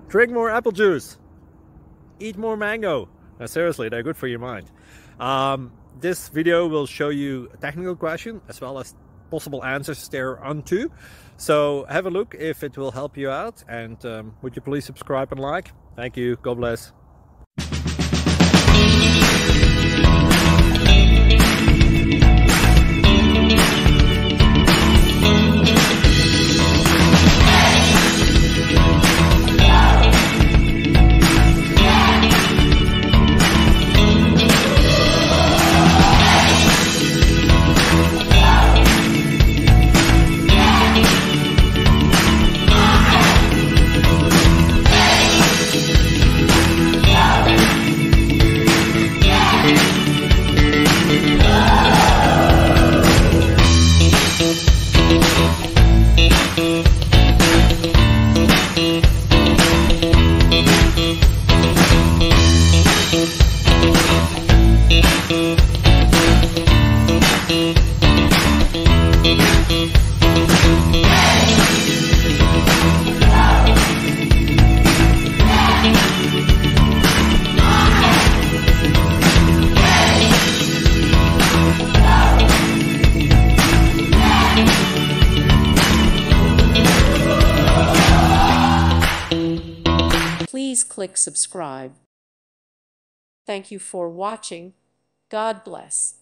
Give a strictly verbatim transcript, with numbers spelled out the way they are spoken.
Drink more apple juice. Eat more mango. Now, seriously, they're good for your mind. Um, this video will show you a technical question as well as possible answers thereunto. So have a look if it will help you out, and um, would you please subscribe and like? Thank you. God bless. Please click subscribe. Thank you for watching. God bless.